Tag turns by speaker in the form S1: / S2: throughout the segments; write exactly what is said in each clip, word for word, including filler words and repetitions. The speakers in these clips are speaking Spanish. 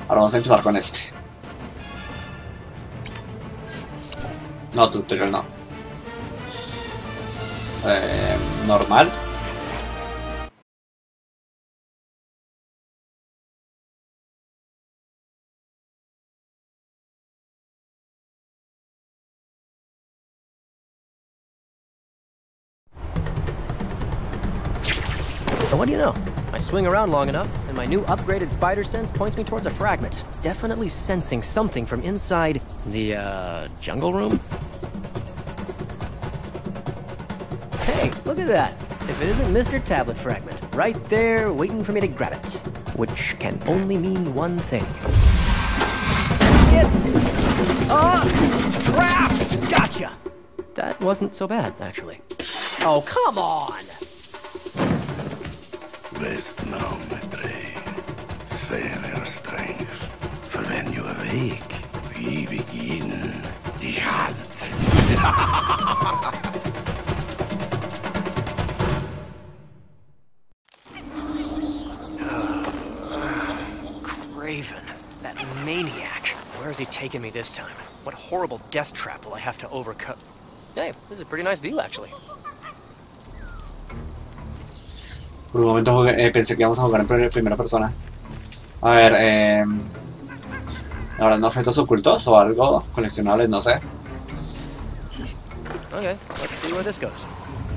S1: Ahora vamos a empezar con este. No, tutorial no. Eh, normal.
S2: But what do you know? I swing around long enough, and my new upgraded spider sense points me towards a fragment. Definitely sensing something from inside the, uh, jungle room? Hey, look at that! If it isn't Mister Tablet Fragment, right there waiting for me to grab it. Which can only mean one thing. It's... Ah! Trapped! Gotcha! That wasn't so bad, actually. Oh, come on!
S3: Rest now, my prey. Save your strength. For when you awake, we begin the hunt.
S2: Craven. That maniac. Where is he taking me this time? What horrible death trap will I have to overcome? Hey, this is a pretty nice view, actually.
S1: Por un momento jugué, eh, pensé que íbamos a jugar en primera persona. A ver, eh... ahora, ¿no objetos ocultos o algo? Coleccionables, no sé.
S2: Okay, let's see where this goes.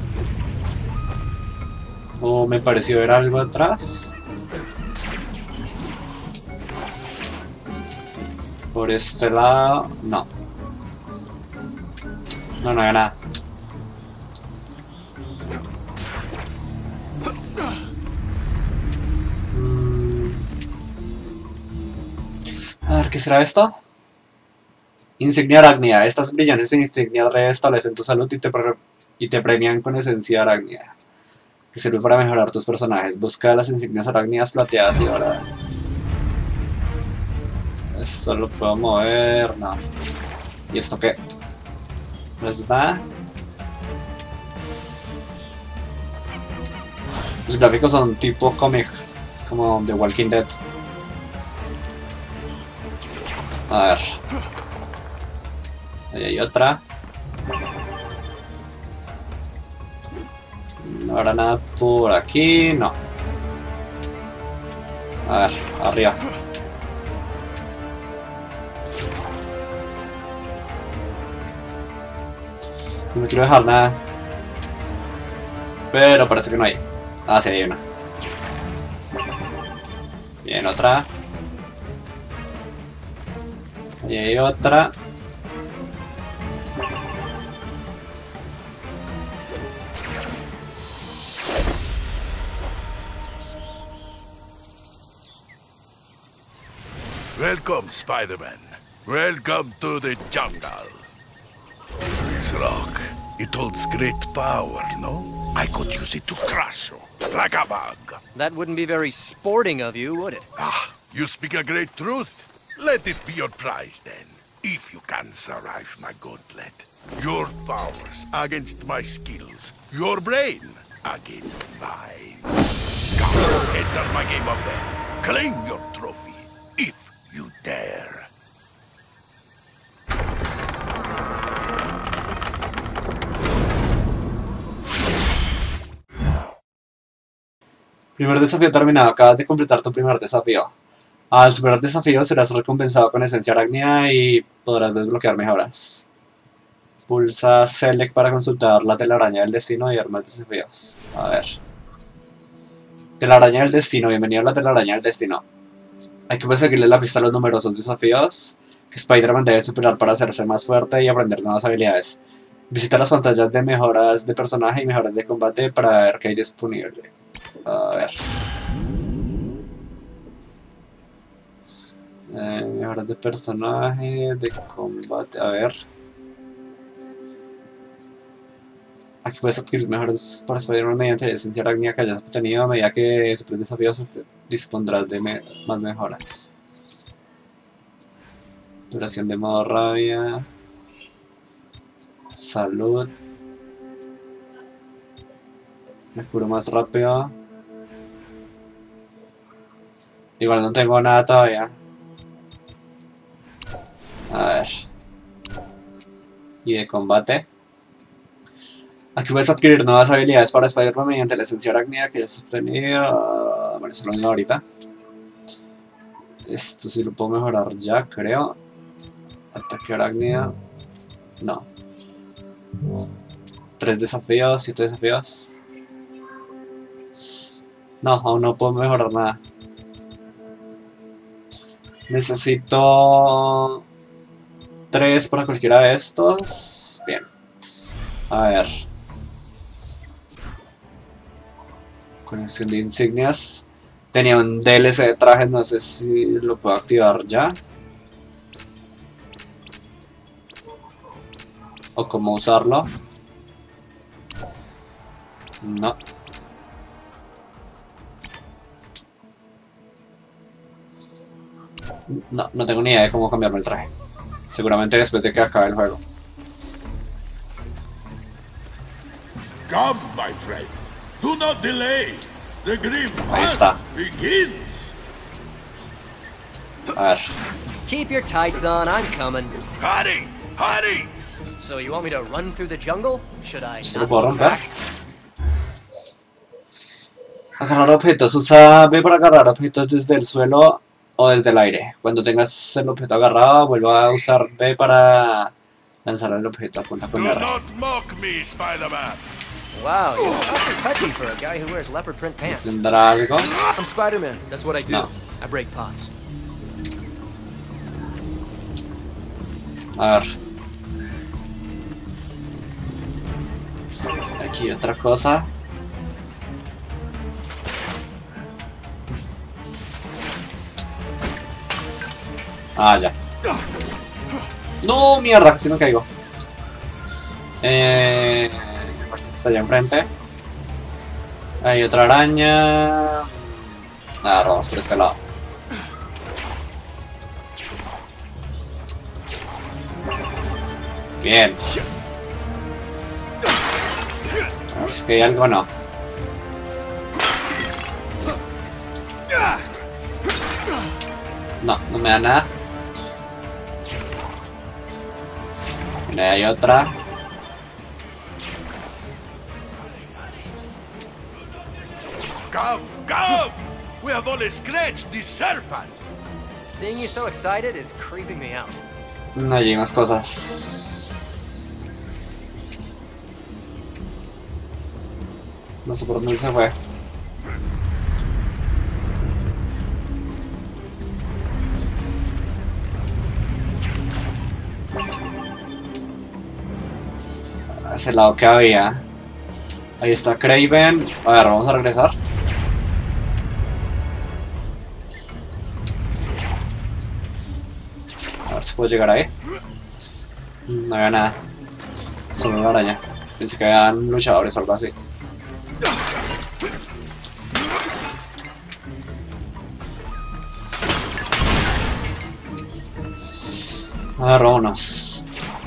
S1: Oh, me pareció ver algo atrás. Por este lado... no. No, no hay nada. A ver, ¿qué será esto? Insignia arácnida. Estas brillantes insignias restablecen tu salud y te, pre y te premian con esencia arácnida, que sirve para mejorar tus personajes. Busca las insignias arácnidas plateadas y doradas. Esto lo puedo mover, no. ¿Y esto qué? ¿No es nada? Los gráficos son tipo cómic, como The Walking Dead. A ver. Ahí hay otra. No habrá nada por aquí, no. A ver, arriba. No me quiero dejar nada. Pero parece que no hay. Ah, sí, hay una. Bien, otra. Ahí hay otra.
S3: Welcome, Spider-Man. Welcome to the jungle. This rock, it holds great power, no? I could use it to crush you, like a bug.
S2: That wouldn't be very sporting of you, would it?
S3: Ah, you speak a great truth. Let it be your prize, then. If you can survive my gauntlet. Your powers against my skills. Your brain against mine. Come, enter my game of death. Claim your trophy, if you dare.
S1: Primer desafío terminado. Acabas de completar tu primer desafío. Al superar desafíos serás recompensado con esencia arácnida y podrás desbloquear mejoras. Pulsa Select para consultar la telaraña del destino y ver más desafíos. A ver. Telaraña del destino. Bienvenido a la telaraña del destino. Hay que seguirle la pista a los numerosos desafíos que Spider-Man debe superar para hacerse más fuerte y aprender nuevas habilidades. Visita las pantallas de mejoras de personaje y mejoras de combate para ver qué hay disponible. A ver. Eh, mejoras de personaje, de combate, a ver. Aquí puedes adquirir mejoras para Spider-Man mediante esencia arácnida que hayas obtenido. A medida que superes desafíos dispondrás de me más mejoras. Duración de modo rabia. Salud. Me curo más rápido. Igual no tengo nada todavía. A ver. Y de combate. Aquí puedes adquirir nuevas habilidades para Spider-Man mediante la esencia arácnida que ya has obtenido. Bueno, eso lo mismo ahorita. Esto sí lo puedo mejorar ya, creo. Ataque arácnida. No. Tres desafíos, siete desafíos. No, aún no puedo mejorar nada. Necesito tres para cualquiera de estos. Bien. A ver. Conexión de insignias. Tenía un D L C de traje, no sé si lo puedo activar ya. O cómo usarlo. No. No, no tengo ni idea de cómo cambiarme el traje. Seguramente después de que acabe el juego.
S3: Come, my friend. Do not delay. The grim
S1: Ahí está.
S3: begins.
S1: A ver.
S2: Keep your tights on, I'm coming.
S3: Hurry, hurry.
S2: So you want me to run through the jungle? Should I
S1: ¿Se lo
S2: not
S1: puedo
S2: look
S1: romper?
S2: back?
S1: Agarrar objetos. Usa B para agarrar objetos desde el suelo o desde el aire. Cuando tengas el objeto agarrado, vuelva a usar B para lanzar el objeto. Apunta con
S3: Do
S1: R.
S3: not mock me, Spider-Man.
S2: Wow, you're awfully touchy for a guy who wears leopard print pants.
S1: ¿Tendrá algo?
S2: I'm Spider-Man. That's what I do.
S1: No.
S2: I break pots.
S1: A ver. Aquí otra cosa. Ah, ya. No, mierda, si me caigo. Eh, está allá enfrente. Hay otra araña. Nada, vamos por este lado. Bien. A ver si hay algo o no. No, no me da nada. Mira, hay otra.
S3: Come, come. We have only scratched the surface.
S2: Seeing you so excited is creeping me out.
S1: No, hay más cosas. No sé por dónde se fue. A ese lado que había. Ahí está Kraven. A ver, vamos a regresar. A ver si puedo llegar ahí. No había nada. Solo una araña. Pensé que habían luchadores o algo así. A ver, vámonos.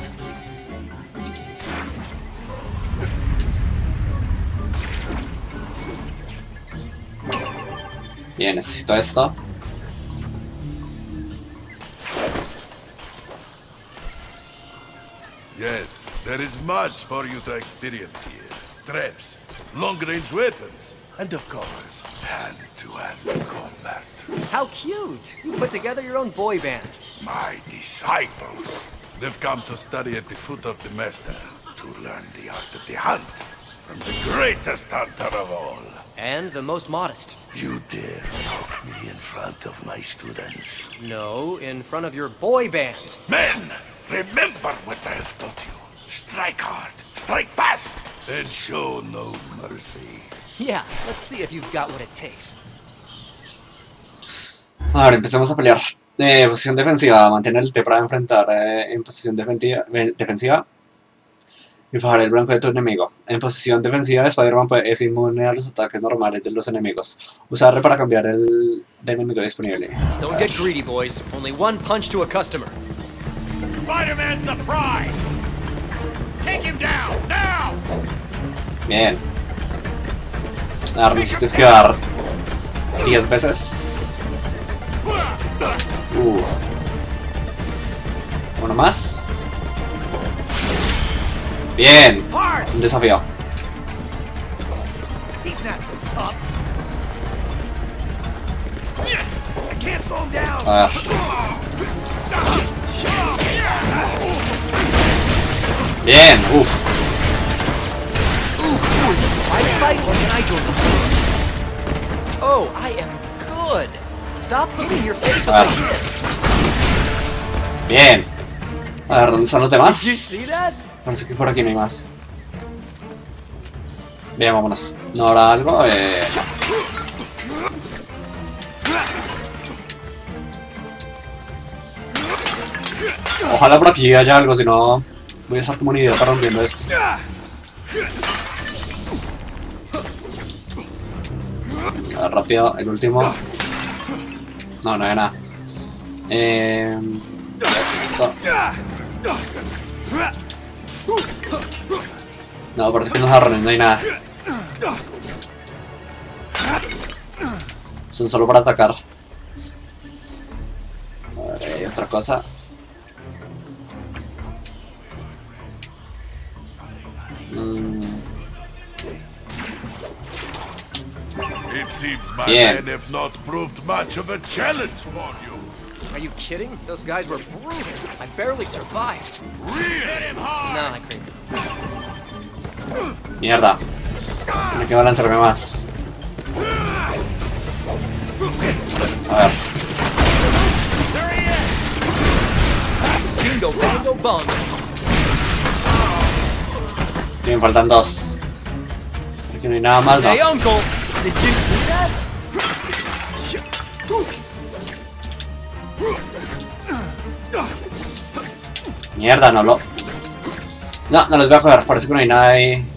S1: Bien, necesito esto.
S3: Yes, there is much for you to experience here. Traps, long-range weapons, and of course, hand-to-hand combat.
S2: How cute! You put together your own boy band.
S3: My disciples. They've come to study at the foot of the master, to learn the art of the hunt from the greatest hunter of all.
S2: And the most modest.
S3: You dare mock me in front of my students.
S2: No, in front of your boy band.
S3: Men, remember what I have taught you. Strike hard, strike fast, and show no mercy.
S2: Yeah, let's see if you've got what it takes.
S1: Ahora empecemos a pelear. Eh, posición defensiva, mantener el T para enfrentar eh, en posición defensiva, eh, defensiva y fijar el blanco de tu enemigo. En posición defensiva, Spider-Man es inmune a los ataques normales de los enemigos. Usa R para cambiar el de enemigo disponible.
S2: Don't get greedy, boys. Only one punch to a customer.
S3: Spider-Man's the prize! Take him down, now!
S1: Bien. Ahora necesito esquivar diez veces. Uff. ¿No más? Bien. Un desafío. A ver. Bien, uff.
S2: Oh, I am good. Stop hitting your face with my fist.
S1: Bien. A ver, ¿dónde están los demás?
S2: Did you see that?
S1: Parece que por aquí no hay más. Bien, vámonos. ¿No habrá algo? Eh... Ojalá por aquí haya algo, si no voy a estar como un idiota rompiendo esto. A ver, rápido, el último. No, no hay nada. Eh, esto. No, parece que en los jarrones no hay nada. Son solo para atacar. A ver, hay otra cosa. Mm.
S3: It seems my
S1: Bien.
S3: men have not proved much of a challenge for you.
S2: Are you kidding? Those guys were brutal. I barely survived.
S3: Really?
S2: No, I agree.
S1: Mierda. Tiene que balancearme más. A ver.
S2: Bingo, bango, bongo.
S1: Bien, faltan dos. Aquí no hay nada más, ¿no?
S2: Hey, uncle, did you see that?
S1: Mierda, no lo... No, no los voy a coger, parece que no hay nada ahí.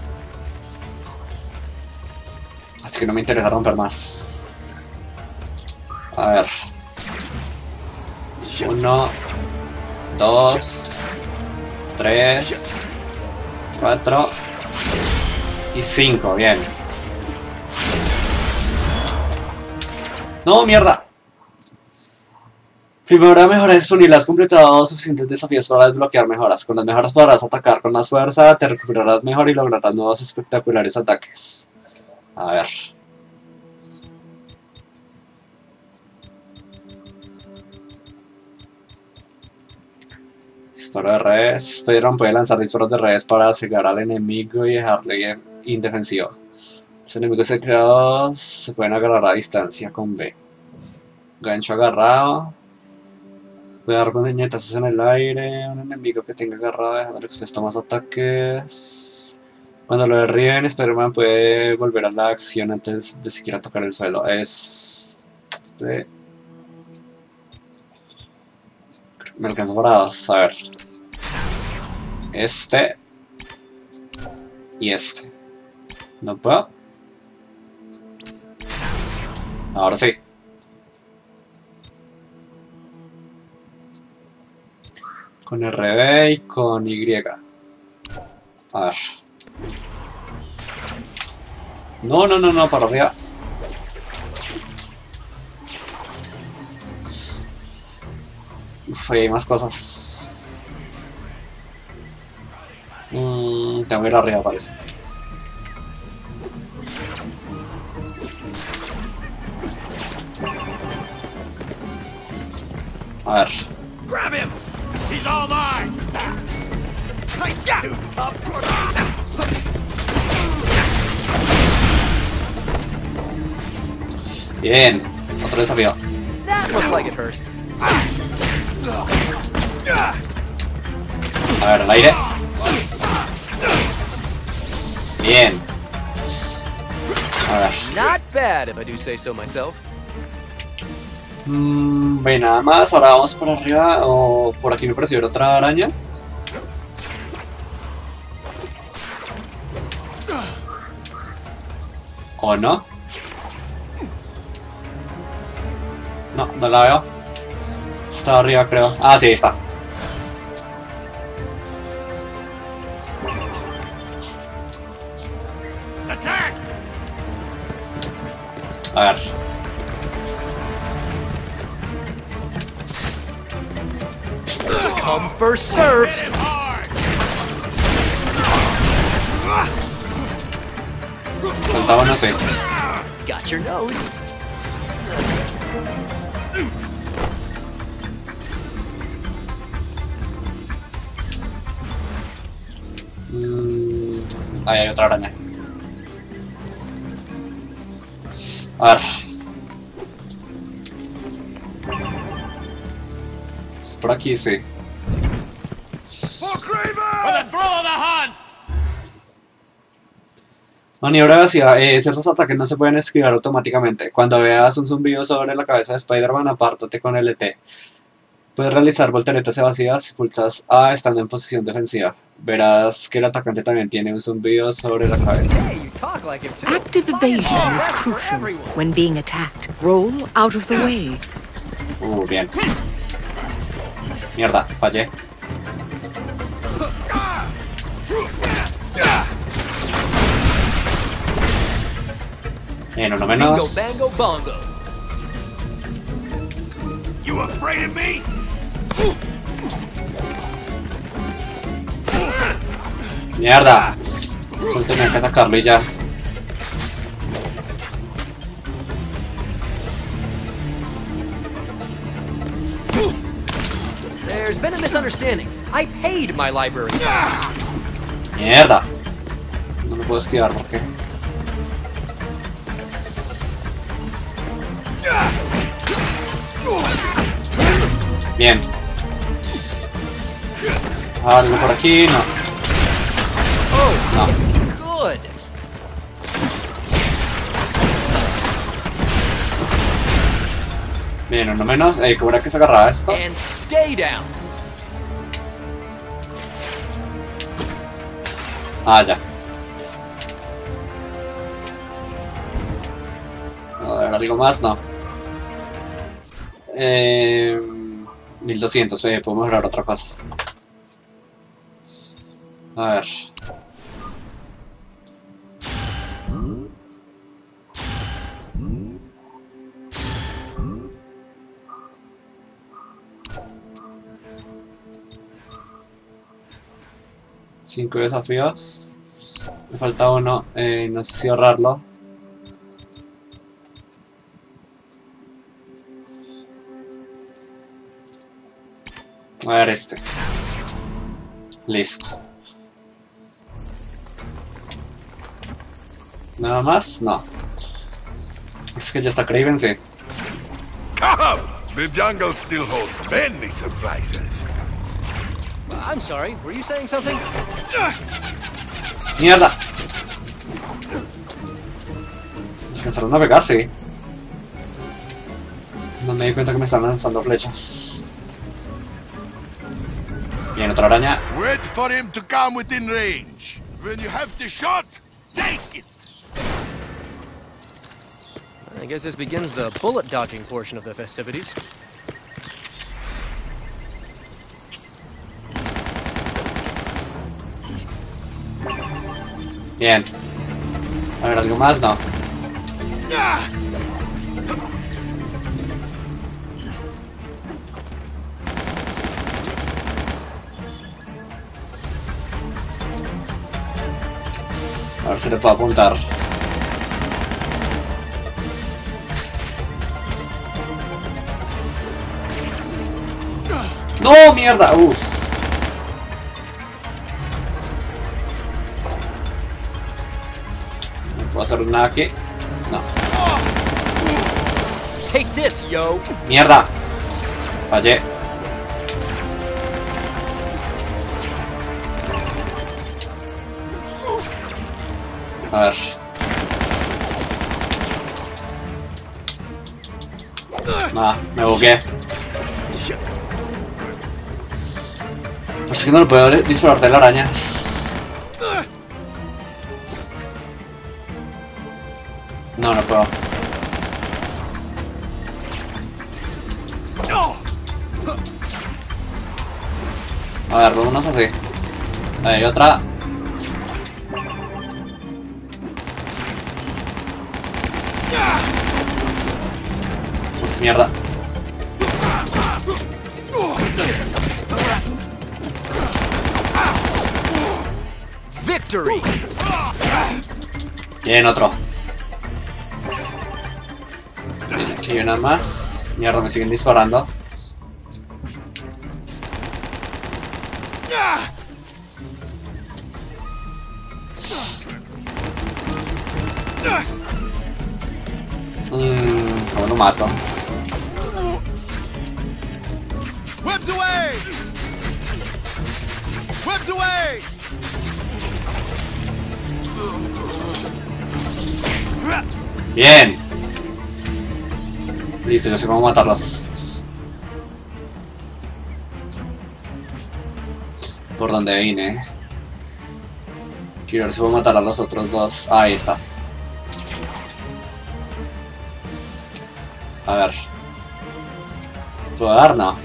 S1: Así que no me interesa romper más. A ver. Uno, dos, tres, cuatro y cinco, bien. No, mierda. Primera mejora disponible. Has completado suficientes desafíos para desbloquear mejoras. Con las mejoras podrás atacar con más fuerza, te recuperarás mejor y lograrás nuevos espectaculares ataques. A ver. Disparo de redes. Spider-Man puede lanzar disparos de redes para cegar al enemigo y dejarle indefensivo. Los enemigos secretos se pueden agarrar a distancia con B. Gancho agarrado. Puede dar con puñetazos en el aire. Un enemigo que tenga agarrado dejándole expuesto a más ataques. Cuando lo derriben, Spider-Man puede volver a la acción antes de siquiera tocar el suelo. Es... Este... Me alcanza para dos. A ver. Este. Y este. ¿No puedo? Ahora sí. Con R B y con Y. A ver. No, no, no, no, para arriba. Uf, ahí hay más cosas. Mm, tengo que ir arriba, parece. A ver.
S3: Grab him! He's all mine! I got you, top
S1: Bien, otro desafío.
S2: That looked like it hurt.
S1: A ver, al aire. Bien. A ver.
S2: Not bad, if I do say so myself.
S1: Mm, ve nada más, ahora vamos por arriba. O por aquí me pareció ver otra araña. ¿O no? No, no la veo. Está arriba, creo. Ah, sí, ahí está.
S3: Attack!
S1: A ver.
S2: Come first served.
S1: Faltaba, no sé.
S2: Got your nose.
S1: Mm, ahí hay otra araña. A ver. Es por aquí, sí. No, ni ahora decía, eh, ciertos ataques no se pueden esquivar automáticamente. Cuando veas un zumbido sobre la cabeza de Spider-Man, apártate con el E T. Puedes realizar volteretas evasivas si pulsas A estando en posición defensiva. Verás que el atacante también tiene un zumbido sobre la cabeza.
S4: Active evasion is crucial when being attacked. Roll out of the way.
S1: Uh, bien. Mierda, fallé. Bien, uno menos.
S2: Bingo, bango, bongo.
S3: You afraid of me?
S1: Mierda. Solo tenía que atacarlo y ya.
S2: There's been a misunderstanding. I paid my library cards.
S1: Mierda. No me puedo esquivar porque. Bien. Algo por aquí, no. No.
S2: Good.
S1: Bien, uno menos. Eh, ¿cómo era que se agarraba esto?
S2: And stay down.
S1: Ah, ya. A ver, algo más, no. Eh, mil doscientos, eh, puedo mejorar otra cosa. A ver. Cinco desafíos. Me falta uno. Eh, no sé si ahorrarlo. A ver este. Listo. ¿Nada más? No. Es que ya está Kraven, sí.
S3: Come! The jungle still holds many surprises.
S2: I'm sorry, were you saying something?
S1: ¡Mierda! Alcanzaron a pegar, sí. No me di cuenta que me están lanzando flechas. Bien, otra araña.
S3: Wait for him to come within range. When you have the shot, take it!
S2: I guess this begins the bullet dodging portion of the festivities.
S1: Bien. A ver, ¿algo más? No. A ver si le puedo apuntar. ¡No, mierda! ¡Uf! No puedo hacer nada aquí. No.
S2: Take this, yo.
S1: ¡Mierda! Fallé. A ver. Nah, me bugué. Parece que no lo puedo disparar de la araña. No, no puedo. A ver, vámonos así. Hay otra. Uf, mierda.
S2: victory.
S1: Bien, otro. Bien, aquí hay una más. Mierda, me siguen disparando. Mmm, ¿cómo lo mato?
S5: Webs away! Webs away!
S1: Bien. Listo, ya sé cómo matarlos. Por donde vine. Quiero ver si puedo matar a los otros dos. Ah, ahí está. A ver. ¿Puedo dar? No.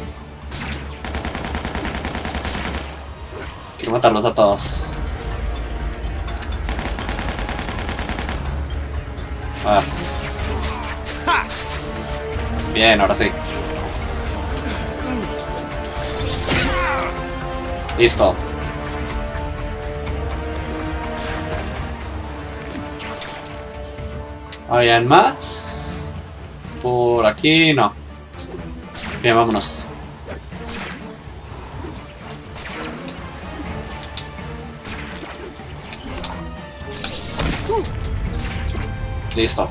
S1: Quiero matarlos a todos. A ver. Bien, ahora sí. Listo. ¿Habían más? Por aquí no. Bien, vámonos. Listo.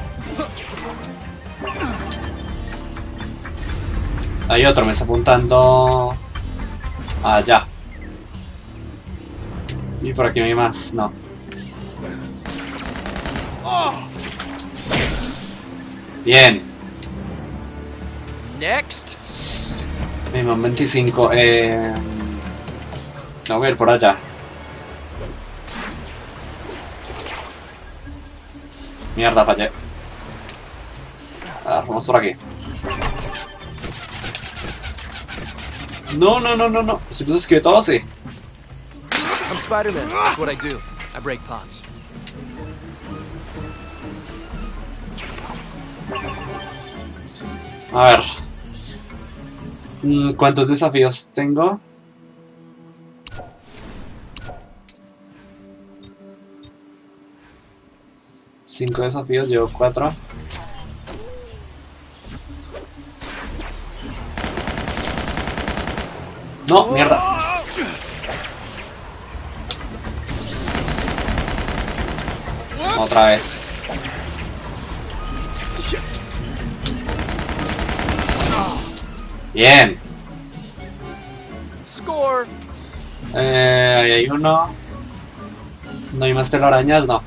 S1: Hay otro, me está apuntando allá. Y por aquí no hay más, no. Bien.
S2: Next.
S1: Mismo veinticinco. Eh... No voy a ir por allá. Mierda, fallé. A ver, vamos por aquí. No, no, no, no, no. Si tú escribes todo, sí.
S2: I'm Spider-Man. That's what I do. I break pots.
S1: A ver. Mm, ¿Cuántos desafíos tengo? Cinco desafíos, llevo cuatro. No, mierda. Otra vez. Bien.
S2: Score.
S1: Eh, ahí hay uno. No hay más telarañas, no.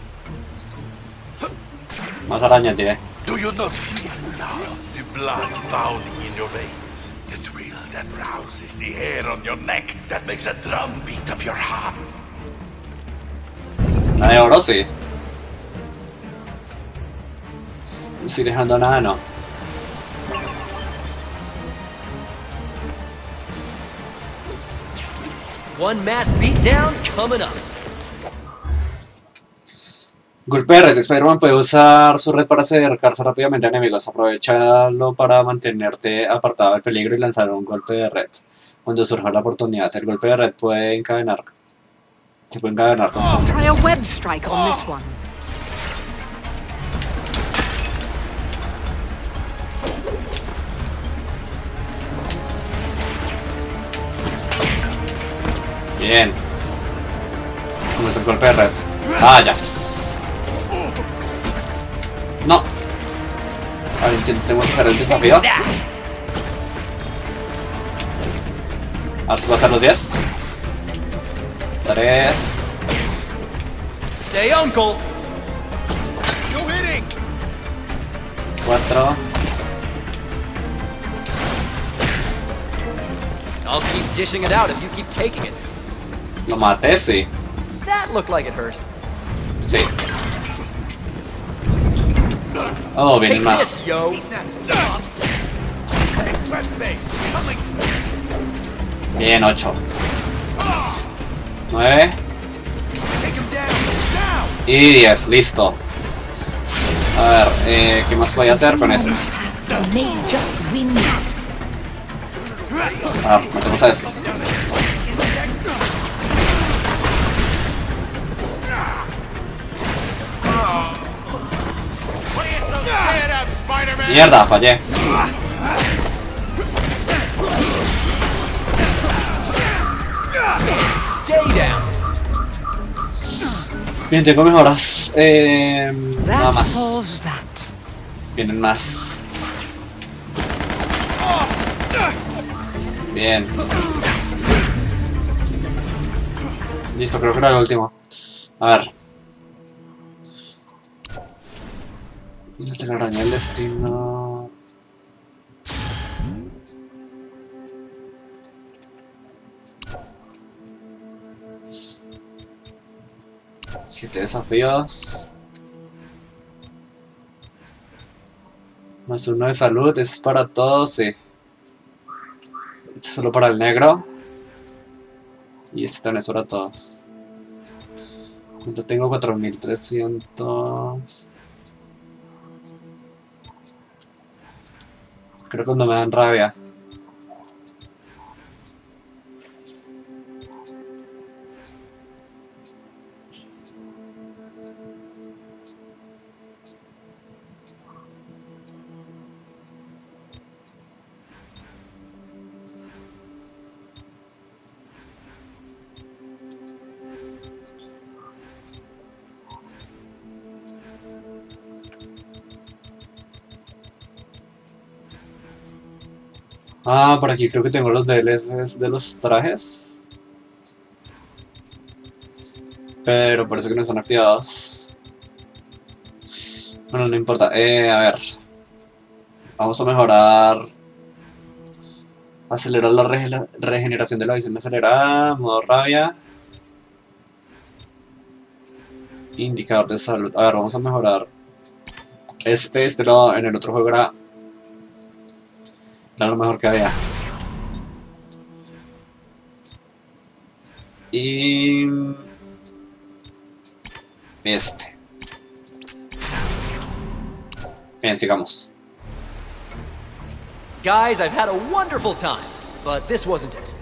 S1: Más arañas, diré.
S3: Do you not feel now the blood pounding in your veins? The thrill that rouses the hair on your neck, that makes a drumbeat of your heart.
S1: La de oro, sí. No estoy dejando nada, no.
S2: One mass beatdown coming up.
S1: Golpe de red. Spider-Man puede usar su red para acercarse rápidamente a enemigos. Aprovechalo para mantenerte apartado del peligro y lanzar un golpe de red cuando surja la oportunidad. El golpe de red puede encadenar. Se puede encadenar con...
S4: Try a web strike on this one.
S1: Bien. ¿Cómo es el golpe de red? Ah, ya. No. A ver, intentemos hacer el desafío. A ver si puedo hacer los diez. tres.
S2: Say uncle.
S5: Go hitting!
S1: cuatro.
S2: I'll keep dishing it out if you keep taking it.
S1: Lo maté, sí.
S2: That looked like it hurt.
S1: Sí. Oh,
S2: Take
S1: vienen más.
S2: this, yo.
S1: Bien, ocho. nueve. Y diez, listo. A ver, eh, ¿qué más voy a hacer con esto?
S4: May just win it.
S1: Ah, matemos a estos.
S3: Spider-Man!
S1: Mierda, fallé.
S2: Stay down.
S1: Bien, tengo mejoras. Eh, nada
S4: That
S1: más.
S4: solves that.
S1: Vienen más. Bien. Listo, creo que era el último. A ver. La telaraña del destino. Siete desafíos. Más uno de salud, eso es para todos, sí. Este es solo para el negro. Y este también es para todos. Yo tengo cuatro mil trescientos. Creo que cuando me dan rabia. Ah, por aquí creo que tengo los D L Cs de los trajes. Pero parece que no están activados. Bueno, no importa. Eh, a ver. Vamos a mejorar. Acelerar la rege- regeneración de la visión acelerada. Modo rabia. Indicador de salud. A ver, vamos a mejorar. Este, este no, en el otro juego era... Era lo mejor que había. Y... Este. Bien, sigamos.
S2: Guys, I've had a wonderful time, but this wasn't it.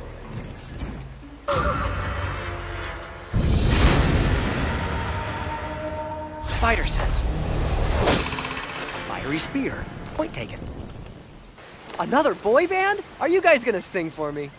S2: Spider sense. Fiery spear. Point taken. Another boy band? Are you guys gonna sing for me?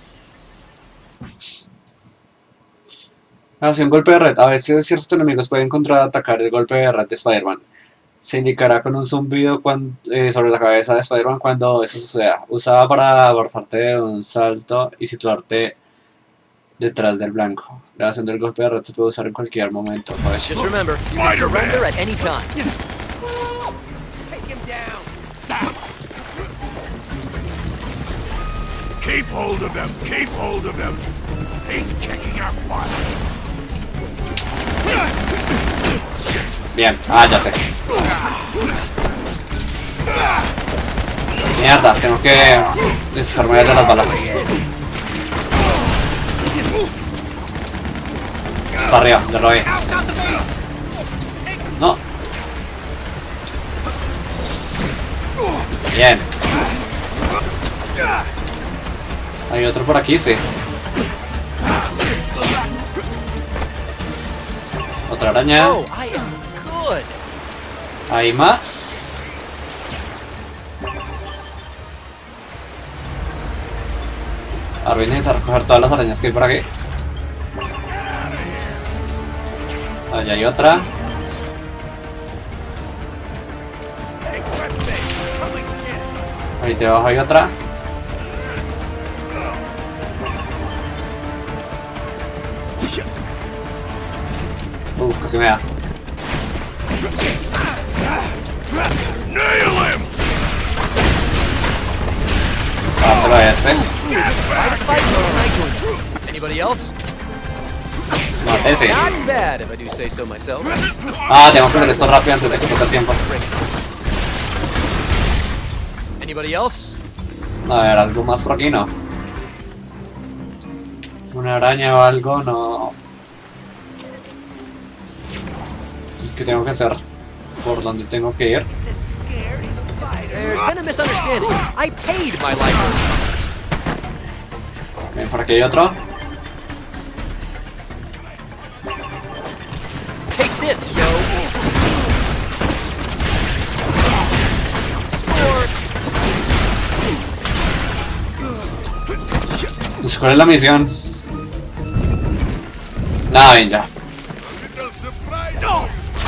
S1: Hace un golpe de red. A veces ciertos enemigos pueden contraatacar el golpe de red de Spider-Man. Se indicará con un zumbido cuando, eh, sobre la cabeza de Spider-Man cuando eso suceda. Usada para abordarte de un salto y situarte detrás del blanco. La acción del golpe de red se puede usar en cualquier momento. Pues.
S2: Just remember, you can surrender at any time.
S5: Take him down.
S3: Keep hold of him! Keep hold of him! He's kicking our butt!
S1: Bien, ah, ya sé. Mierda, tengo que desarmarme de las balas. Está arriba, le robé. No. Bien. Hay otro por aquí, sí. Otra araña.
S2: Oh, I am good.
S1: Hay más. Ahora voy a intentar recoger todas las arañas que hay por aquí. Allá hay otra. Ahí debajo hay otra. Uf, casi me da.
S3: Nail him!
S1: Dárselo a este.
S2: Anybody else?
S1: Es más ese.
S2: Not bad, if I do say so myself.
S1: Ah, tengo que hacer esto rápido antes de que pase el tiempo.
S2: Anybody else?
S1: A ver, algo más por aquí, no. Una araña o algo, no. ¿Y qué tengo que hacer? ¿Por dónde tengo que ir?
S2: There's been a misunderstanding. I paid my library cards.
S1: Bien, por aquí hay otro.
S2: Take this, yo.
S1: No sé cuál es la misión. Nada, bien, ya.
S3: Little surprise. No.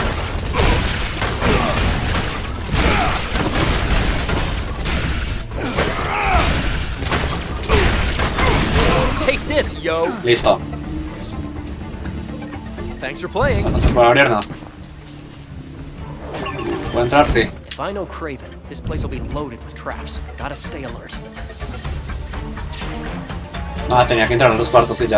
S2: Take this, yo.
S1: Listo.
S2: Thanks for playing.
S1: Esto no se puede abrir, ¿no? ¿Puedo entrar? Sí.
S2: If I know Craven, this place will be loaded with traps. Gotta stay alert.
S1: Ah, tenía que entrar en los cuartos y ya.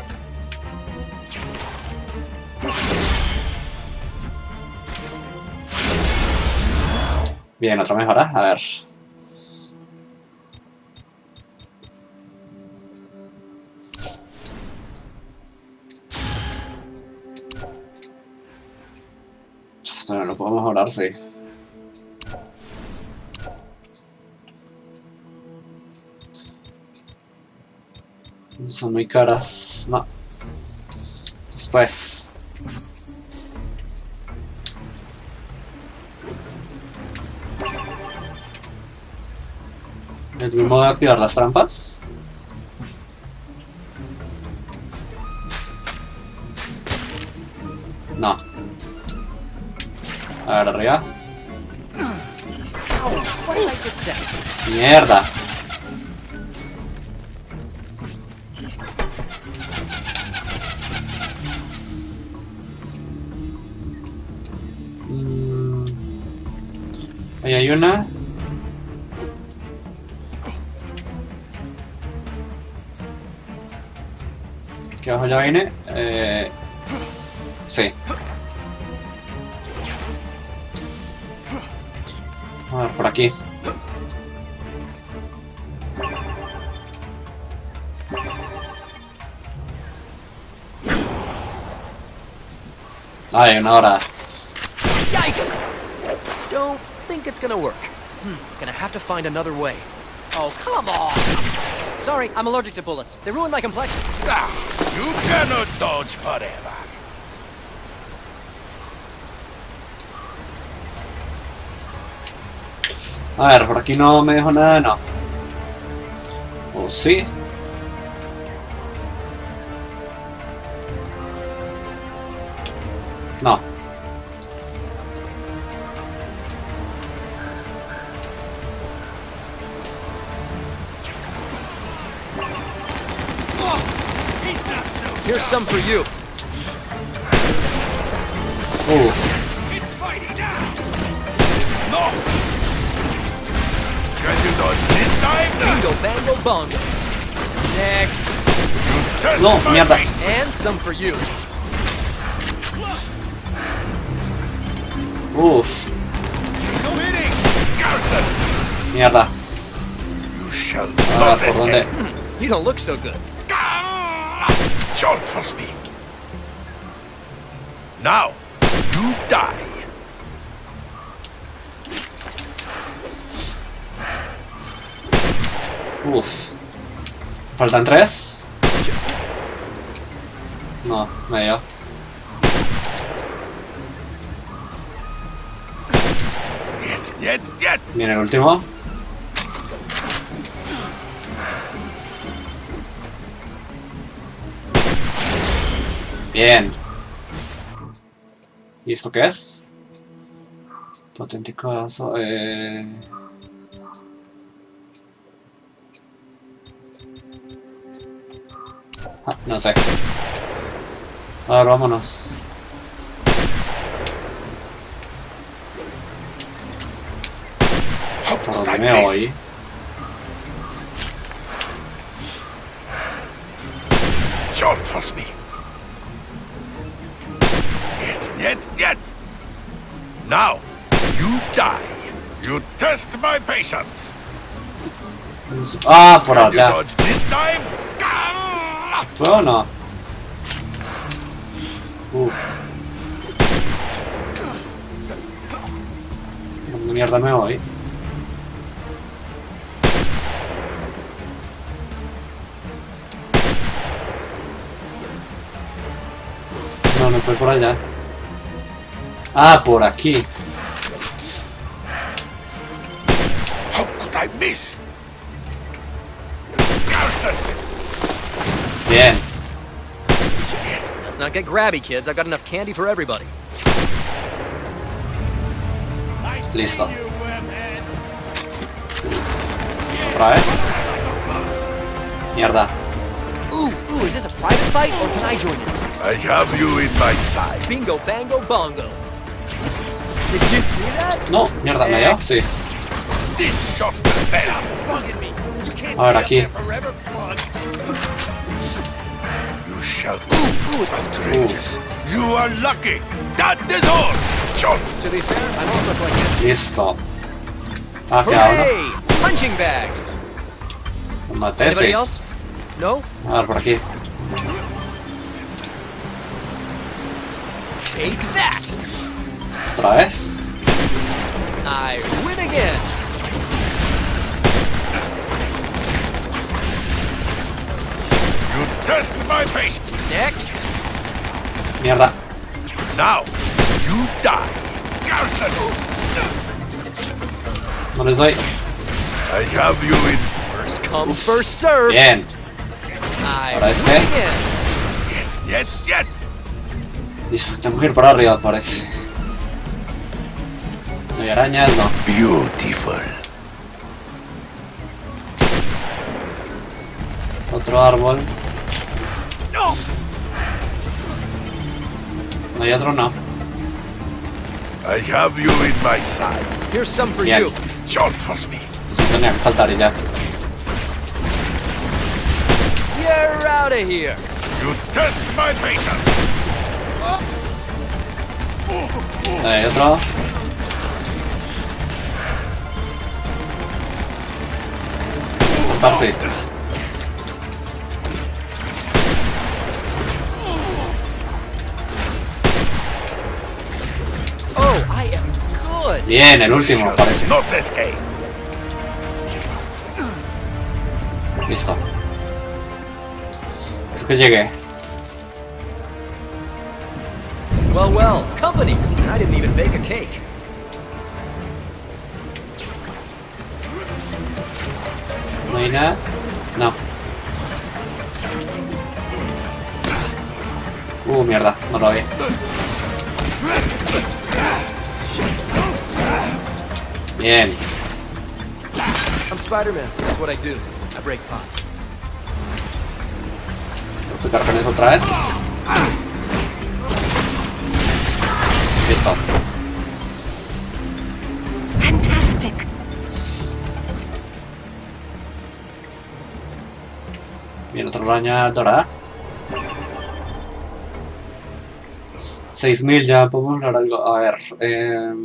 S1: Bien, otra mejora. A ver. Esto no lo puedo mejorar, sí. Son muy caras. No. Después. ¿El modo de activar las trampas? No. A ver, arriba.
S2: What did I just say?
S1: Mierda. Mm. Ahí hay una. Aquí abajo ya viene. Eh... Sí. A ver, por aquí. Ay, una hora.
S2: Yikes! Don't think it's gonna work. Hmm, gonna have to find another way. Oh, come on! Sorry, I'm allergic to bullets. They ruin my complexion.
S3: Ah, you cannot dodge forever.
S1: A ver, por aquí no me dejo nada, no. ¿O sí? No.
S2: Here's some for you.
S1: Uf.
S3: It's fighting now. No. Can you dodge this time?
S2: Bingo, bango, bongo. Next.
S3: Test
S1: No,
S3: my
S1: mierda.
S3: patience.
S2: And some for you.
S1: Uf.
S3: No hitting. Garces.
S1: Mierda.
S3: You shall
S1: A
S3: not
S1: ver, ¿por dónde?
S3: escape.
S2: You don't look so good.
S3: Short for speed. Now, you die.
S1: Uf. ¿Faltan tres? No, medio.
S3: Yet, yet, yet.
S1: Viene el último. Bien. ¿Y esto qué es? Potenticoso, eh... Ah, no sé. A ver, vámonos.
S3: How
S1: ¿Por
S3: could
S1: dónde
S3: I
S1: me
S3: miss?
S1: voy?
S3: Short for speed. Yet, yet, yet. Now, you die. You test my patience.
S1: Ah, por
S3: Can you
S1: allá.
S3: dodge this time?
S1: ¿Puedo o no? Uf. ¿Dónde mierda me voy? No, no fue por allá. Ah, por aquí.
S3: How could I miss? Garces.
S1: Bien.
S2: Let's not get grabby, kids. I've got enough candy for everybody.
S1: Listo. Otra vez. Mierda.
S2: Ooh, ooh, is this a private fight or can I join in?
S3: I have you in my side.
S2: Bingo, bango, bongo. Did you see that?
S1: No, mierda, me dio. Sí.
S3: This shot will better.
S5: Bugging me. You can't
S1: A ver,
S5: stay up
S1: aquí.
S5: there forever, bug.
S3: You shout. Ooh, ooh, outrageous. You are lucky. That is all. Shot.
S2: To be fair, I'm also quite good.
S1: Listo. Ah, queda uno.
S2: Hooray! Punching bags.
S1: Lo maté,
S2: Anybody
S1: sí.
S2: else? No?
S1: A ver, por aquí.
S2: Take that!
S1: Otra vez.
S2: I win again.
S3: You test my patience.
S2: Next.
S1: Mierda.
S3: Now, you die. Curses.
S1: No les doy.
S3: I have you in.
S2: First come, first serve.
S1: Bien.
S2: I
S1: Ahora
S2: win
S1: este.
S2: again.
S3: Yet, yet.
S1: Listo, tengo que ir para arriba, parece. No hay arañas, no.
S3: Beautiful.
S1: Otro árbol.
S3: No.
S1: No hay otro, no.
S3: I have you in my side.
S2: Here's some for
S1: Bien.
S2: you.
S3: Short for me.
S1: Eso tenía que saltar y ya.
S2: You're out of here.
S3: You test my patience.
S1: Hay otro. Saltar, sí.
S2: Oh, I am good.
S1: Bien, el último,
S3: Shall
S1: parece.
S3: not escape.
S1: Listo. Creo que llegué.
S2: Well, well, company. And I didn't even bake a cake.
S1: No hay nada. No. Uh, mierda, no lo vi. Bien.
S2: I'm Spider-Man. That's what I do. I break pots.
S1: Voy a tocar con eso otra vez. Listo.
S4: Fantastic.
S1: Bien, otra araña dorada. seis mil, ya podemos hablar algo. A ver. Eh...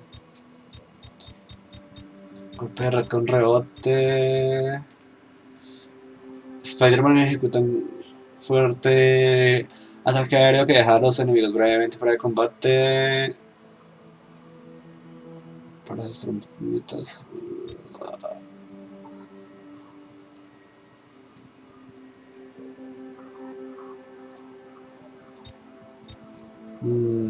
S1: Golpe de red con rebote. Spider-Man ejecuta un fuerte ataque aéreo que deja a los enemigos brevemente fuera de combate. Para esas trompitas. Mm.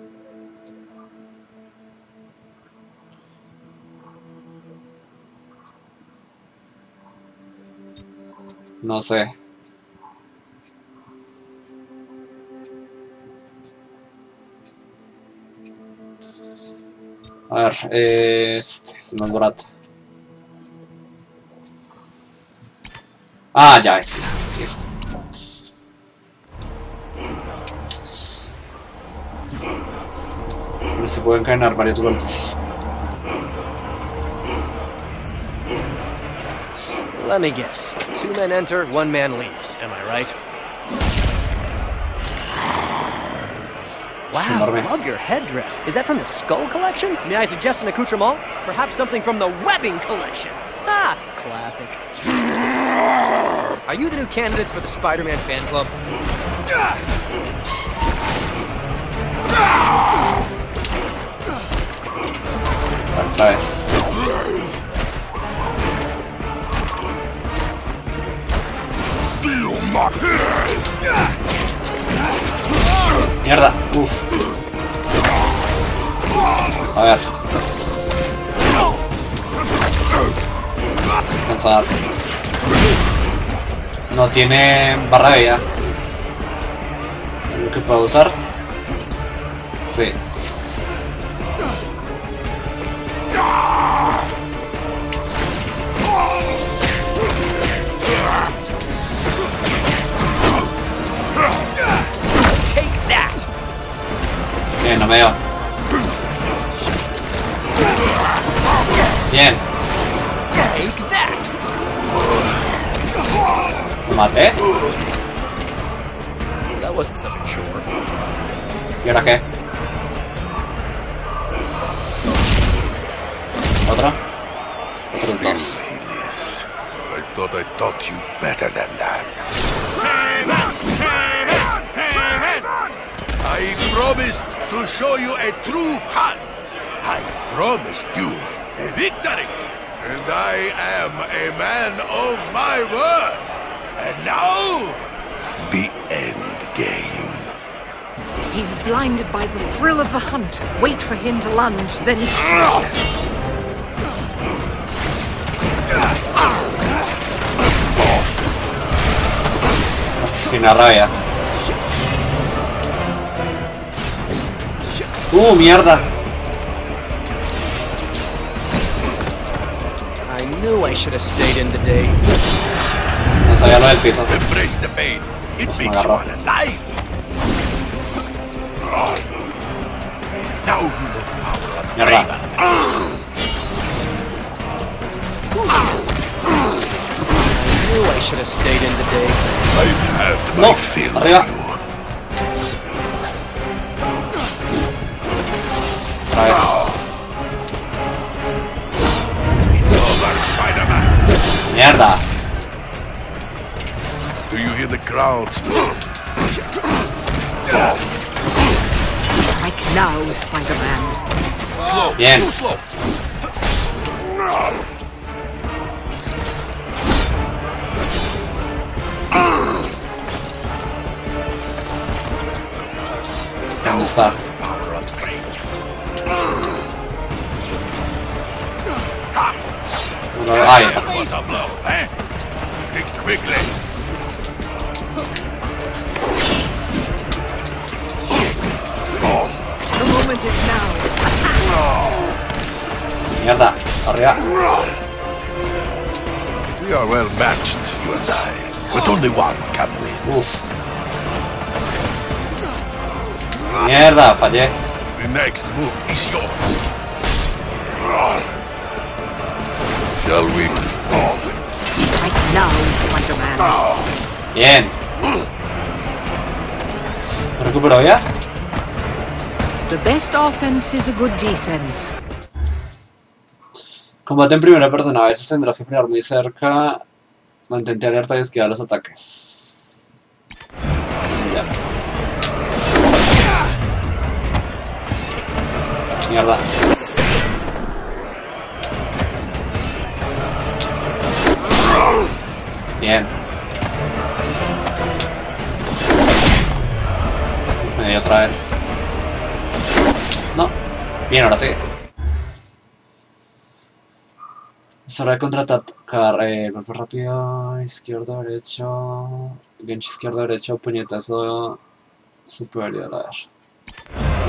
S1: No sé. A ver, eh, este es más barato. Ah, ya, este, este, este. Pero se pueden encadenar varios golpes.
S2: Let me guess. Two men enter, one man leaves. Am I right? Wow,
S1: enorme.
S2: love your headdress. Is that from the Skull Collection? May I suggest an accoutrement? Perhaps something from the Webbing Collection. Ah, classic. Are you the new candidates for the Spider-Man fan club?
S1: Otra vez.
S3: Feel my
S1: Mierda, uff. A ver. Cansar. No tiene barra de vida. ¿Es lo que puedo usar? Sí. Bien, no me dio. Bien. ¿Lo maté?
S2: That wasn't such a chore.
S1: ¿Y ahora qué? ¿Otro? Otros
S3: Still
S1: dos.
S3: he lives. I thought I taught you better than that. I promised to show you a true hunt. I promised you a victory. And I am a man of my word. And now, the end game.
S4: He's blinded by the thrill of the hunt. Wait for him to lunge, then strike.
S1: Asesina rabia. Uh, mierda.
S2: I knew I should have stayed in today.
S1: No sabía lo del piso.
S3: Embrace the pain. It
S1: Pues me
S3: makes you
S1: agarró.
S3: alive. Now you know the power of
S1: Mierda.
S3: Raven.
S2: I knew I should have stayed in today.
S3: I've had
S1: No,
S3: my fill of
S1: arriba.
S3: you.
S1: Otra vez.
S3: It's over, Spider-Man.
S1: Mierda.
S3: Do you hear the crowds?
S4: Strike now, Spider-Man.
S3: Slow.
S1: Bien.
S3: Too slow.
S1: ¿Dónde está?
S3: Power of Raven.
S1: Uno- Ahí está.
S3: Was a blow, eh? Think quickly.
S4: The moment is now.
S1: Mierda. Arriba.
S3: We are well matched, you and I. But only one can win.
S1: Uf. Mierda, fallé.
S3: The next move is yours. Shall we?
S4: Strike now, Spider-Man.
S1: Bien. ¿Me recupero ya?
S4: The best offense is a good defense.
S1: Combate en primera persona. A veces tendrás que pelear muy cerca. Mantente alerta y esquivar los ataques. Ya. Mierda. Bien. Me dio otra vez. No. Bien, ahora sí. Es hora de contraatacar. Eh, golpe rápido, izquierdo, derecho. Gancho izquierdo, derecho, puñetazo superior. A ver.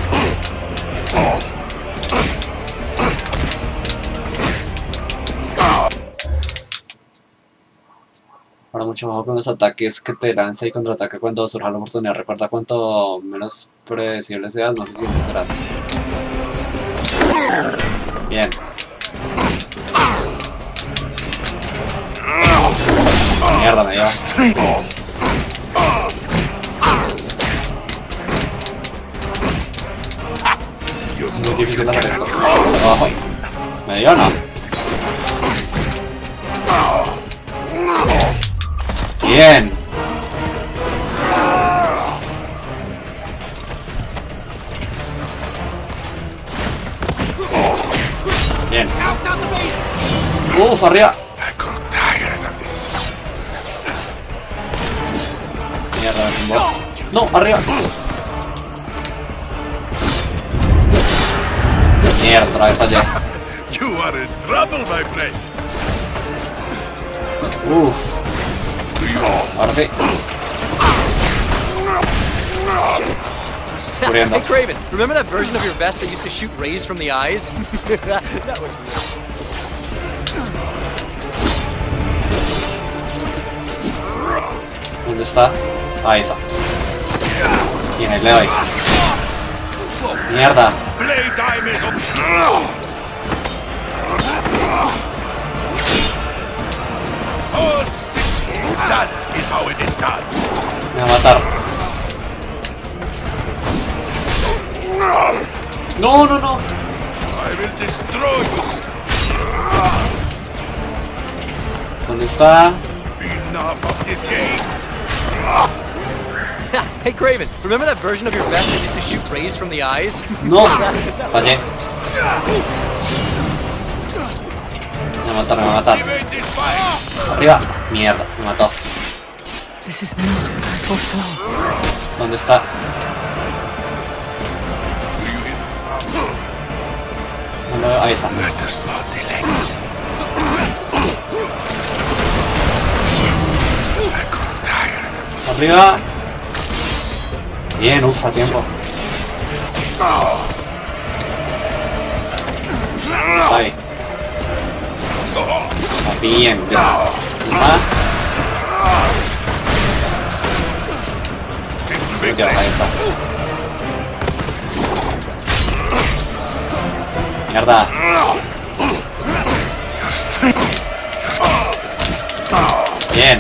S1: Ahora mucho ojo con los ataques que te lanza y contraataca cuando surja la oportunidad. Recuerda, cuanto menos predecible seas, más eficiente serás. Bien. Mierda, me dio. Es muy difícil hacer esto. Ojo. ¿Me dio o no? Bien. Bien. Uf, arriba.
S3: I got tired of this.
S1: Mierda, me tumbó. No, arriba. Mierda, otra vez fallé.
S3: You are in trouble, my friend.
S1: Uf. Ahora sí. Muriendo.
S2: Hey, Craven, remember that version of your vest that used to shoot rays from the eyes? That was weird.
S1: ¿Dónde está? Ahí está. Bien, ahí le doy. Mierda.
S3: Playtime is up. Hold still. That is how it is done.
S1: Me va a matar. No, no, no.
S3: I will destroy you.
S1: ¿Dónde está?
S3: Enough of this game.
S2: Hey, Craven, remember that version of your vest that used to shoot rays from the eyes?
S1: No. Fallé. Me va a matar, me va a matar.
S3: Evade this fight.
S1: Arriba. Mierda, me mató.
S4: This is not what I foresaw.
S1: ¿Dónde está? No lo veo. Ahí está.
S3: Let us not delay. I grow tired.
S1: Arriba. Bien, uff, a tiempo. Ahí. Está bien. Más. Ya, ahí está. Mierda. Bien.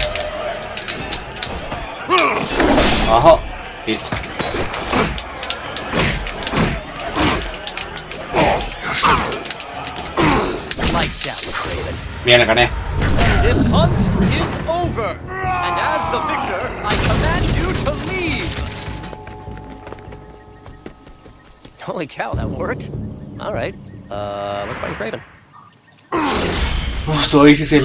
S1: Abajo. Listo.
S2: Lights out, Craven.
S1: Bien, le gané.
S2: This hunt is over. And as the victor, I command you to leave. Holy cow, that worked. All right. Uh, let's find Craven.
S1: Uf, todo difícil.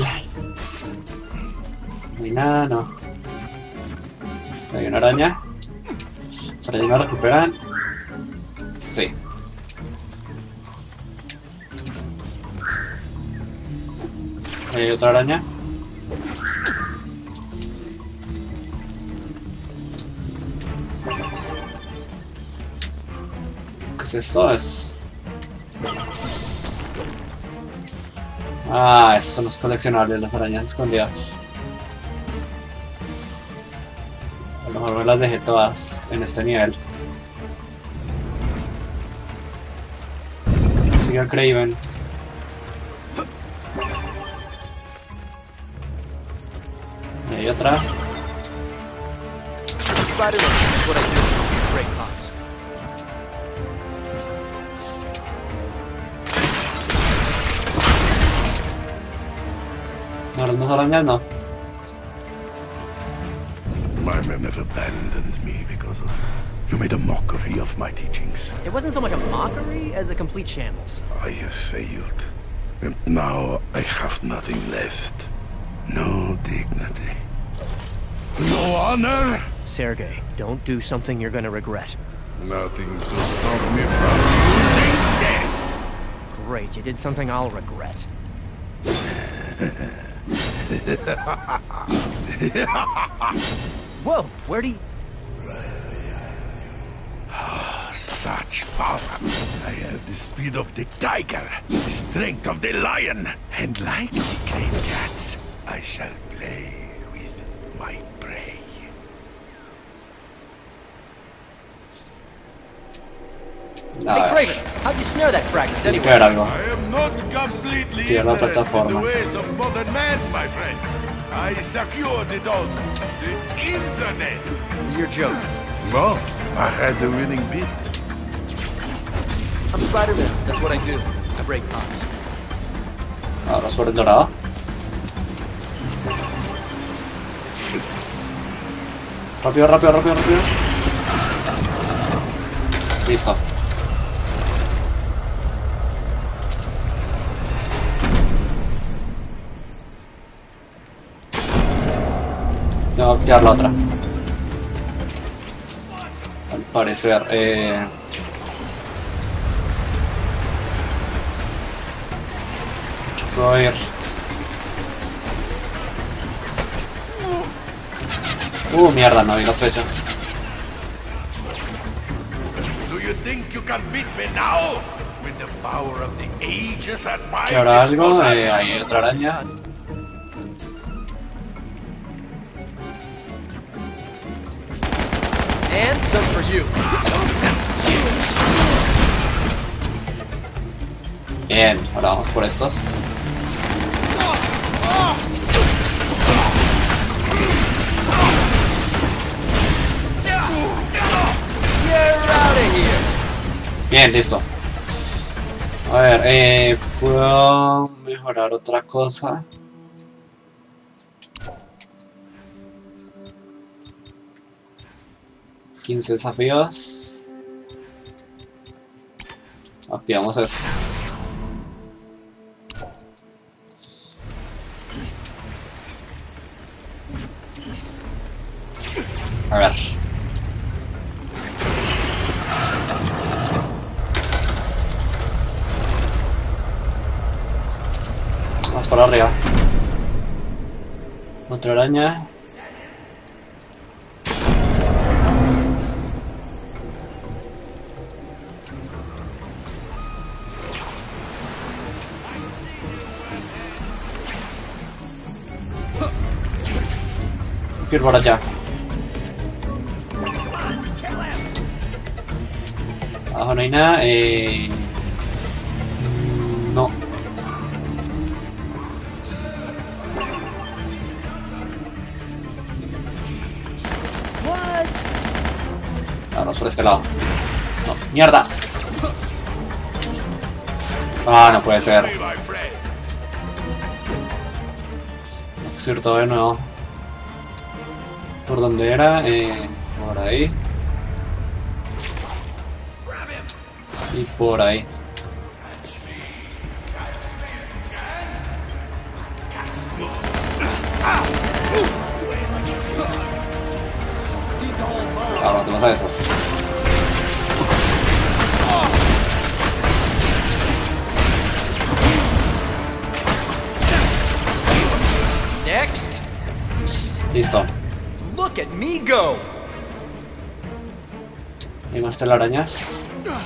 S1: No hay nada, no. Hay una araña. ¿Se la llena recuperan? Sí. Hay otra araña. ¿Qué es esto? Es... Ah, esos son los coleccionables, las arañas escondidas. A lo mejor me las dejé todas en este nivel. Sigue el Craven. Y hay otra.
S2: Spider-Man, that's what I do. Break pots.
S1: No, las más arañas no.
S3: My men have abandoned me because of... You made a mockery of my teachings.
S2: It wasn't so much a mockery as a complete shambles.
S3: I have failed. And now I have nothing left. No dignity. No honor.
S2: Sergey, don't do something you're gonna regret.
S3: Nothing to stop me from using this.
S2: Great, you did something I'll regret. Whoa, where do you...
S3: Such power. I have the speed of the tiger, the strength of the lion, and like the great cats, I shall play with my prey.
S2: Hey, Craven, how'd you snare that fragment
S1: Tiene que
S2: anyway?
S1: haber algo.
S3: I am not completely
S1: Tira la
S3: ignorant in
S1: plataforma.
S3: the ways of modern man, my friend. I secured it all. The internet.
S2: You're joking.
S3: No, I had the winning bid.
S2: I'm Spider-Man, that's what I do. I break pots.
S1: Ahora sobre el dorado. Rápido, rápido, rápido, rápido. Listo. Tengo que activar la otra. Al parecer, eh... aquí puedo ir. Uh, mierda, no vi las fechas.
S3: Do you think you can beat me now? With the power of the ages at my
S1: ¿Que habrá algo?
S3: disposal?
S1: Eh, hay otra araña.
S2: And some for you.
S1: Bien, ahora vamos por estos.
S2: Get out of here.
S1: Bien, listo. A ver, eh, puedo mejorar otra cosa. quince desafíos. Activamos eso. A ver. Vamos para arriba. Otra araña. Ir por allá. Abajo no hay nada. Eh... No.
S2: What?
S1: Vamos por este lado. No, mierda. Ah, no puede ser.
S3: Hey, my friend.
S1: Tengo que ir todo de nuevo. ¿Por dónde era? Eh, por ahí. Y por ahí. Ahora matemos a esos.
S2: Next.
S1: Listo.
S2: Look at me go.
S1: Hay más telarañas.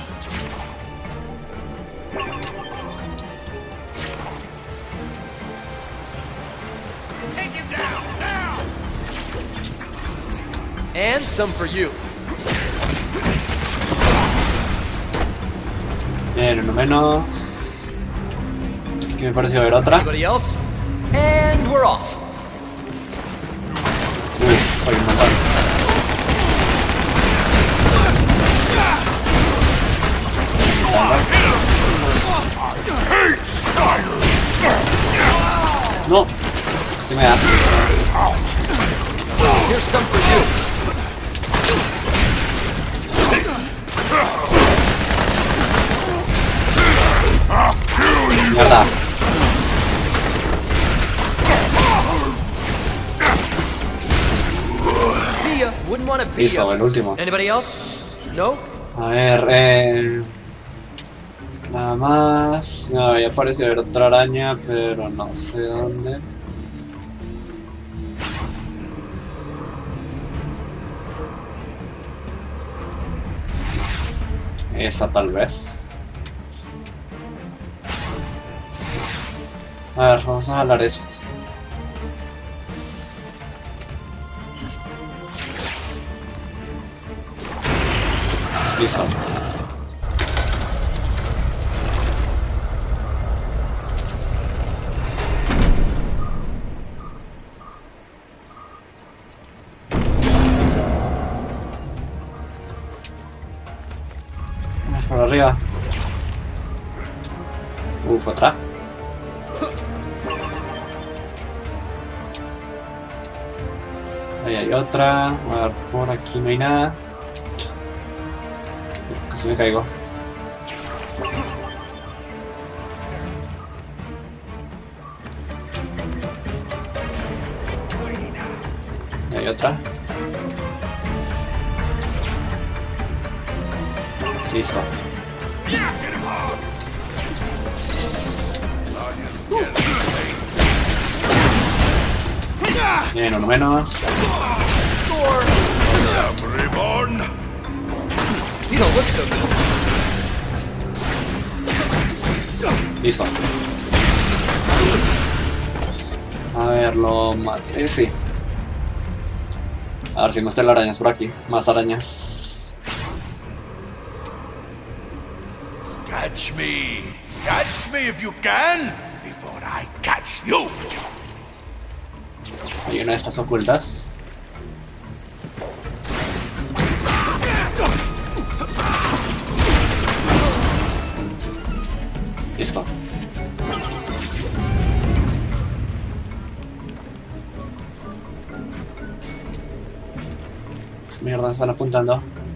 S3: Take him down now.
S2: And some for you.
S1: Bien, uno menos. ¿Qué me pareció ver otra?
S2: Anybody else? And we're off.
S1: Uf, soy un montón.
S3: Hate style.
S1: No, así me da.
S2: Here's some for you.
S1: Mierda.
S2: See ya. Wouldn't want to be
S1: Listo,
S2: ya.
S1: el último.
S2: Anybody else? No?
S1: A ver, eh... nada más. Me había parecido ver otra araña, pero no sé dónde. Esa tal vez. A ver, vamos a jalar esto. Listo. Vamos por arriba. Uf, otra. Ahí hay otra. A ver, por aquí no hay nada. Casi me caigo. Y hay otra. Listo. Bien, uno menos.
S3: I'm reborn.
S2: You don't look so good.
S1: Listo. A ver, lo maté, sí. A ver si más telarañas por aquí. Más arañas.
S3: Catch me. Catch me if you can. Before I catch you.
S1: Hay una de estas ocultas. Listo. Mierda, están apuntando.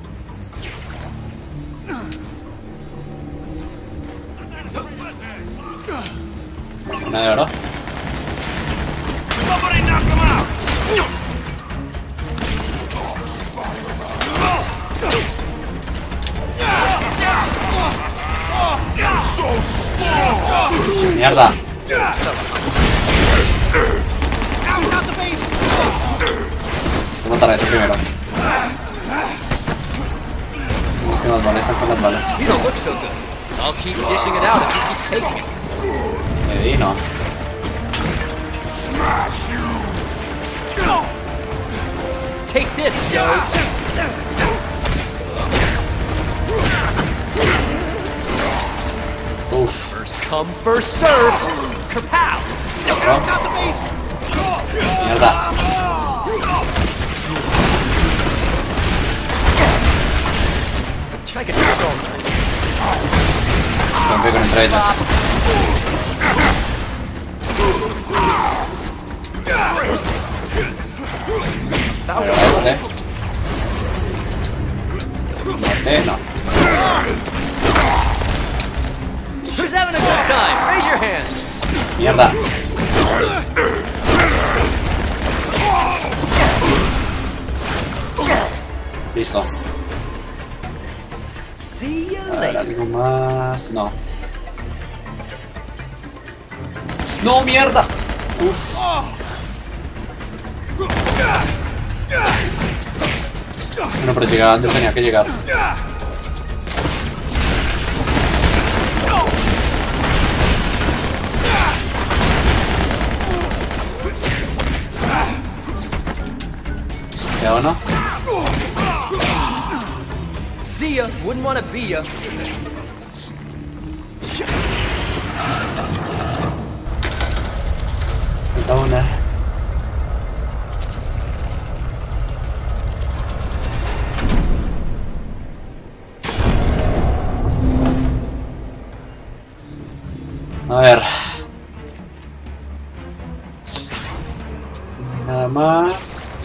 S1: Una de oro.
S3: Somebody knock him out. You're so small.
S1: Mierda. Necesito matar a ese primero. Son los que nos molestan con las balas.
S2: You don't look so good. I'll keep dishing it out if you keep taking it.
S1: Eh, y no.
S3: Smash you.
S2: Take this, yo.
S1: Uf.
S2: First come, first served. Kapow!
S1: Otro. Mierda.
S2: I can do this all night.
S1: Se me pegan entre ellas. Pero este. Mate, no.
S2: Who's having a good time? Raise your hand.
S1: Mierda. Listo.
S2: See you
S1: A ver,
S2: later.
S1: algo más. No. ¡No, mierda! Uf. Bueno, pero llegaba donde tenía que llegar. ¿Queda o no?
S2: See ya. Wouldn't want to be ya.
S1: Falta una. A ver. Nada más.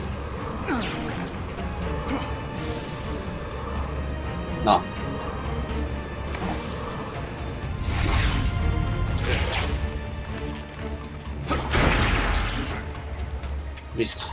S1: No. Listo.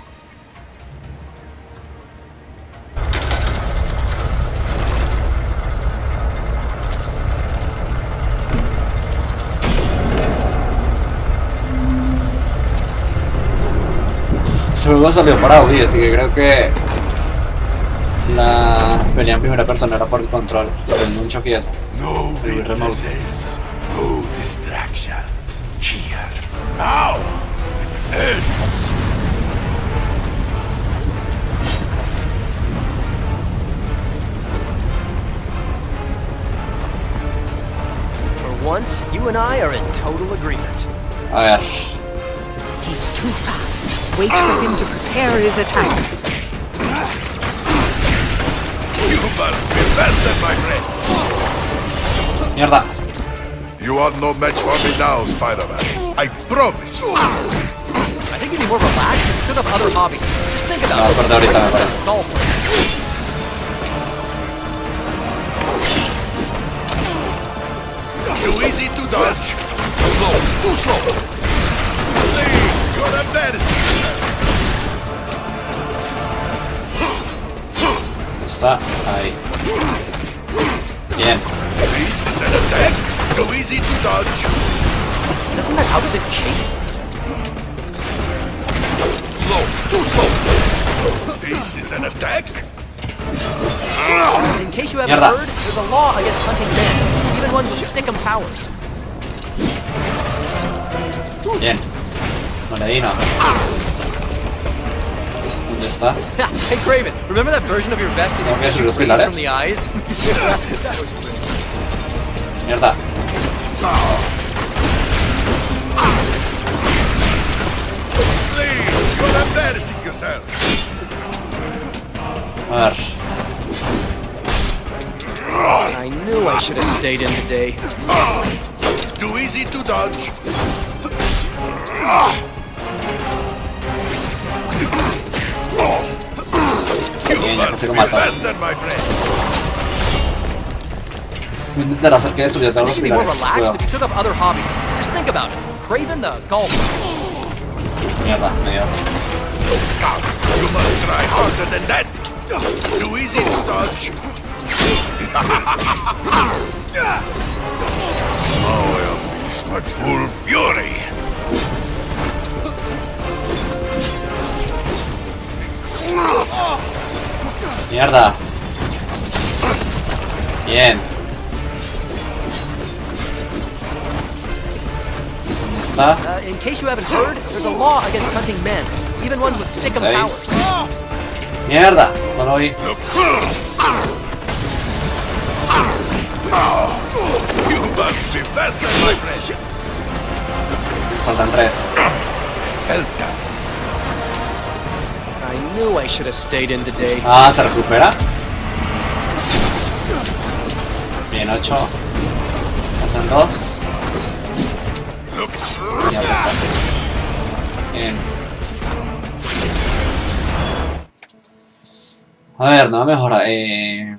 S1: Este juego salió para Wii, así que creo que la pelea en primera persona era por el control, por el nunchuck y eso.
S3: No
S1: Sí, remote.
S3: witnesses, no distractions. Here, now, it ends.
S2: For once, you and I are in total agreement.
S1: A ver.
S4: He's too fast. Wait for him to prepare his attack.
S3: You must be faster, my friend.
S1: Mierda.
S3: You are no match for me now, Spider-Man. I promise you.
S2: I think you'd be more relaxed and should have other hobbies. Just think about
S1: No,
S2: it.
S1: por ahorita me parece.
S2: Golfer.
S3: Too easy to dodge. Slow, too slow. Please, you're embarrassing.
S1: Está ahí. Bien.
S3: This is an attack. Too easy to dodge.
S2: Doesn't that out of the cheat?
S3: Too slow. This is an attack.
S2: In case you haven't
S1: Mierda.
S2: heard, there's a law against hunting men, even ones with stick 'em powers.
S1: Bien. Moledino. ¿Dónde está?
S2: Hey Craven, remember that version of your vest that
S1: ¿Tengo que
S2: used to
S1: subir los
S2: shoot rays
S1: pilares?
S2: from the eyes? That was rich.
S1: Mierda.
S3: Please, you're embarrassing yourself.
S1: A ver.
S2: I knew I should have stayed in today.
S3: Too easy to dodge.
S1: Bien, ya casi lo
S3: Be
S1: mato.
S3: faster, my friend.
S1: Voy a intentar hacer que destruya todos
S2: You
S1: los
S2: should be more
S1: pilares.
S2: relaxed if
S1: Cuidado.
S2: you took up other hobbies. Just think about it. Craven the golfer.
S1: Mierda, me dio.
S3: You must try harder than that. Too easy to dodge. Now I'll be my full fury.
S1: Mierda. Bien. ¿Dónde está?
S2: Uh, in case you haven't heard, there's a law against hunting men, even ones with stick 'em
S1: Seis.
S2: powers.
S1: Mierda. No lo vi.
S3: Look. You must be faster, my friend.
S1: Faltan tres.
S3: Felt that.
S2: I knew I should have stayed in today.
S1: Ah, se recupera. Bien, ocho. Faltan dos.
S3: Look.
S1: Ya está. Bien. A ver, no mejora. Eh...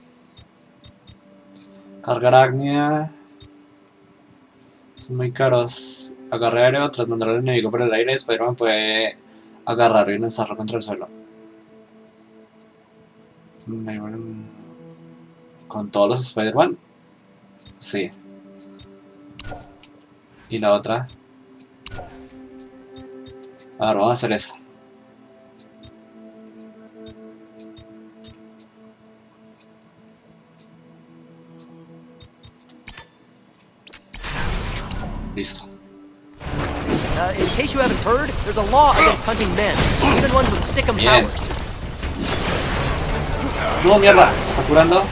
S1: Carga arácnida. Son muy caros. Agarre aéreo, tras mandar al enemigo por el aire, Spider-Man puede agarrarlo y lanzarlo contra el suelo. Mm, ¿Con todos los Spider-Man? Sí. Y la otra. A ver, vamos a hacer esa. Listo.
S2: Uh, in case you haven't heard, there's a law against hunting men, even ones with stick 'em
S1: Bien.
S2: powers.
S1: No, mierda, se está curando.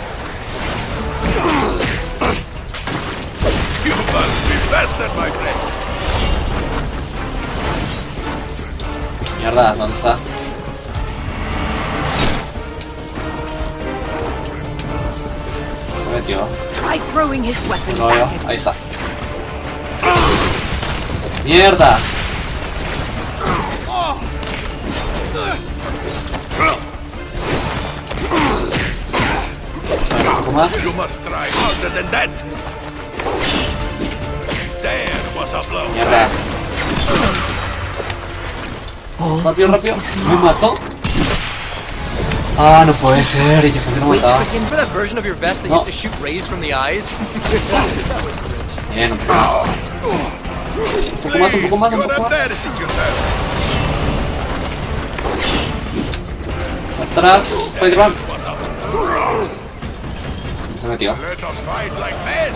S3: You must be faster, my friend.
S1: Mierda, ¿dónde está? Se metió.
S4: Try throwing his weapon
S1: No veo.
S4: back at
S1: Ahí está. ¡Mierda! Un poco más.
S3: You must try harder than that. There was a blow.
S1: Mierda. Rápido, rápido. ¿Me mató? Ah, no puede ser. Y ya casi lo
S2: Wait,
S1: mataba.
S2: remember that version of your vest that
S1: No.
S2: used to shoot rays from the eyes? That was rich.
S1: Bien, un poco más. Un poco más, un poco más, un
S3: You're
S1: poco más.
S3: embarrassing yourself.
S1: Atrás, Spider-Man.
S3: Was a-
S1: Se metió.
S3: Let us fight like men.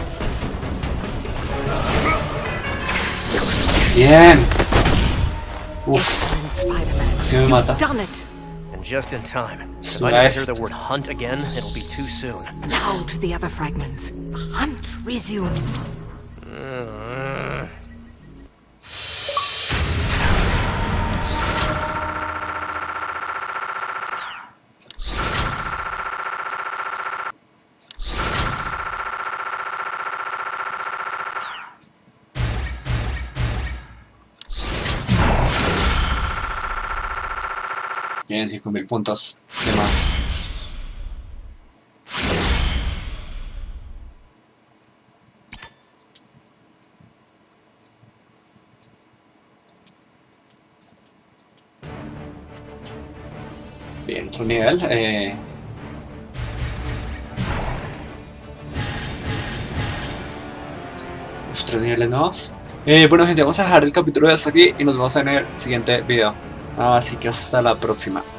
S1: Bien. Uf,
S4: Excellent, Spider-Man.
S1: casi me mata.
S4: Done it.
S2: And just in time. If
S1: So
S2: I never hear
S1: nice.
S2: the word hunt again, it'll be too soon.
S4: Now to the other fragments. The hunt resumes.
S2: Uh,
S1: Bien, cinco mil puntos de más. Bien, otro nivel. Eh... Uf, tres niveles nuevos. Eh, bueno, gente, vamos a dejar el capítulo de hasta aquí y nos vemos en el siguiente video. Así que hasta la próxima.